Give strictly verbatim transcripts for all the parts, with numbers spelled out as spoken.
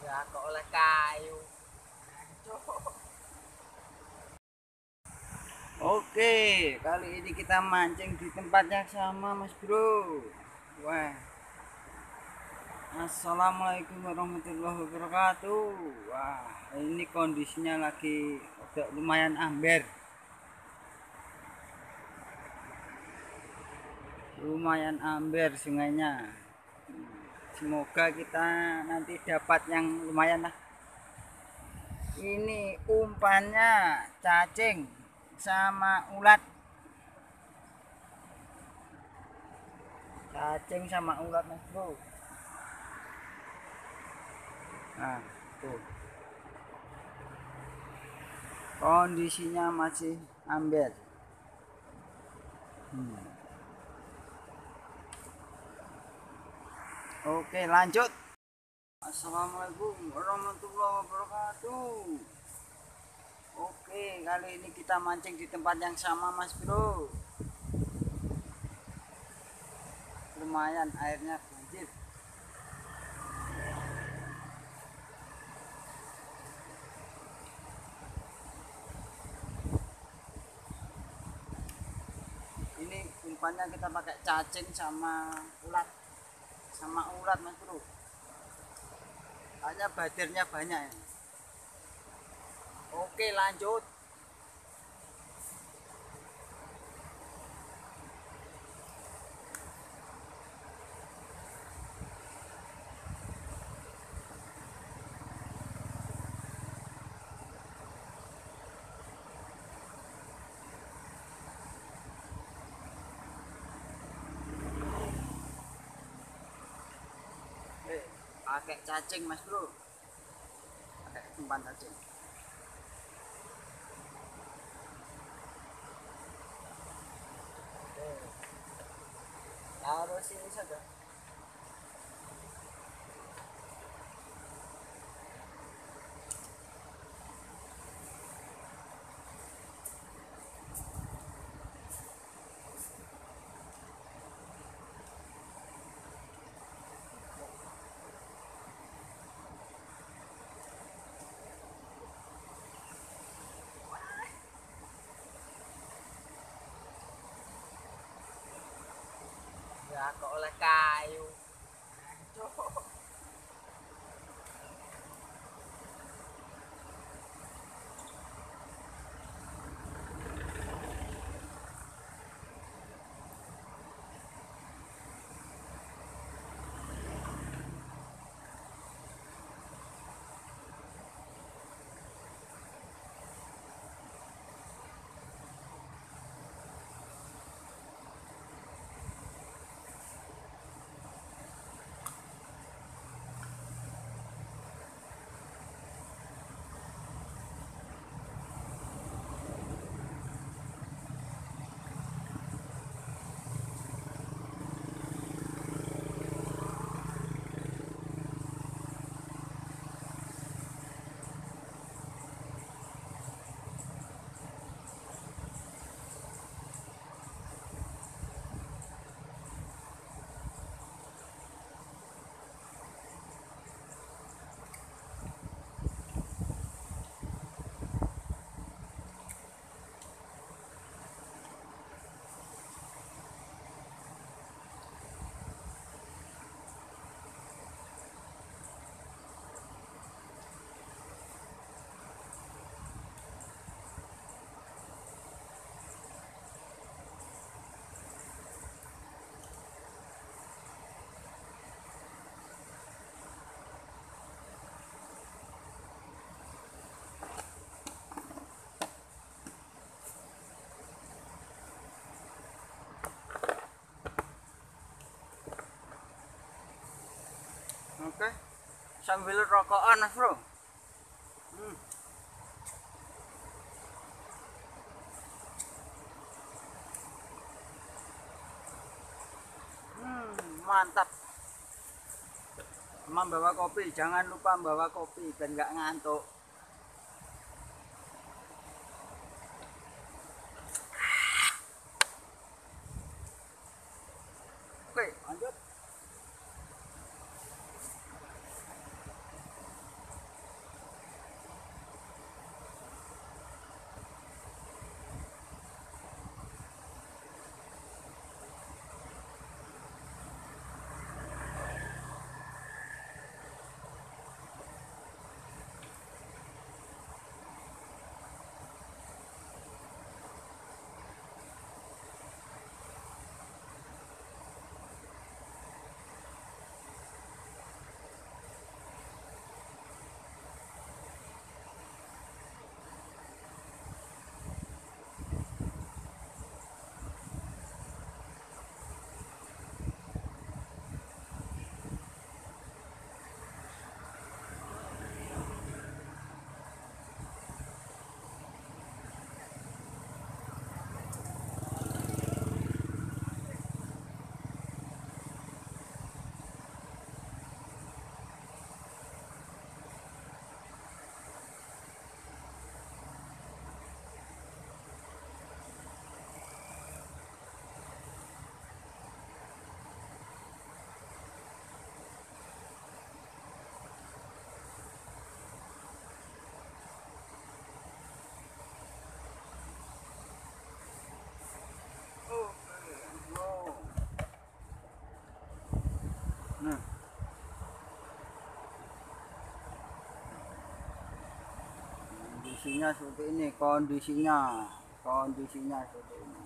Ya kok oleh kayu. Oke, kali ini kita mancing di tempat yang sama, Mas Bro. Wah, assalamualaikum warahmatullahi wabarakatuh. Wah, ini kondisinya lagi udah lumayan amber, lumayan amber sungainya. Semoga kita nanti dapat yang lumayan lah. Ini umpannya cacing sama ulat. Cacing sama ulat, Mas Bro. Nah, tuh. Kondisinya masih amber. Hmm. Oke, lanjut. Assalamualaikum warahmatullahi wabarakatuh. Oke, kali ini kita mancing di tempat yang sama, Mas Bro. Lumayan airnya banjir. Ini umpannya kita pakai cacing sama ulat. Sama ulat, Mas Bro. Hanya badirnya banyak ya. Oke, lanjut. Eh, pakai cacing, Mas Bro. Pakai umpan cacing. Taruh sini saja. Ya kok oleh kayu. Oke, sambil rokokan, Mas Bro. Hmm. Hmm, mantap. Membawa kopi, jangan lupa membawa kopi biar nggak ngantuk. Oke, lanjut. Nah, kondisinya seperti ini, kondisinya, kondisinya seperti ini.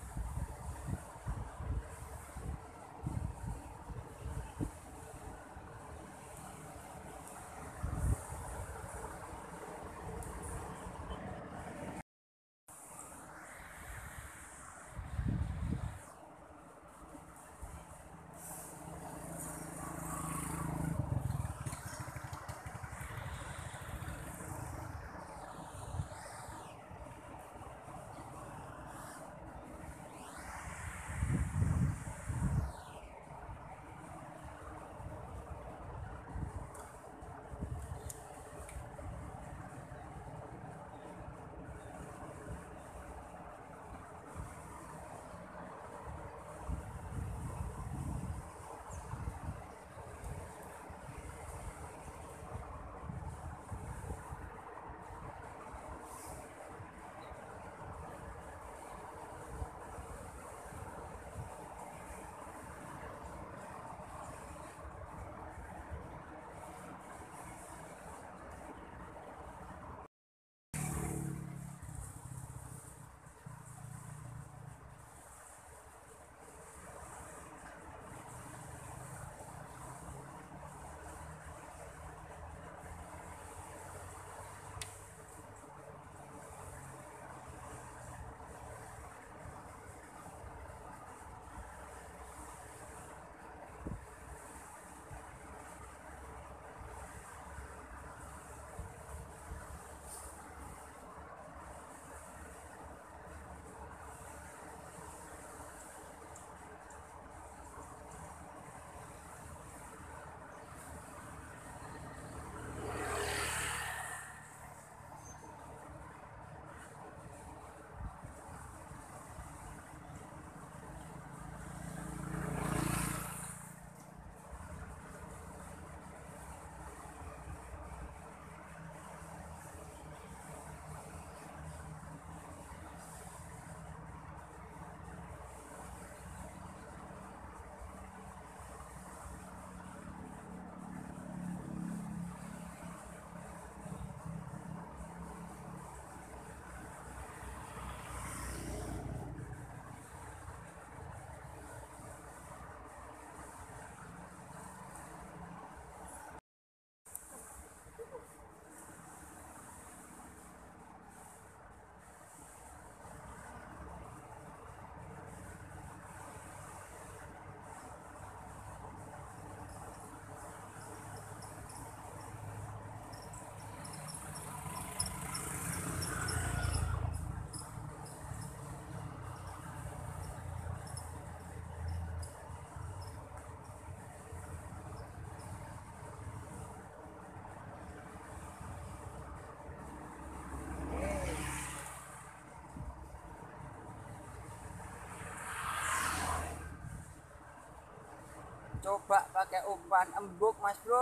Coba pakai umpan embuk mas bro.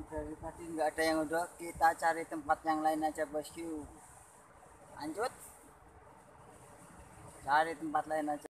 dari tadi nggak ada yang udah, kita cari tempat yang lain aja bosku. Lanjut, cari tempat lain aja.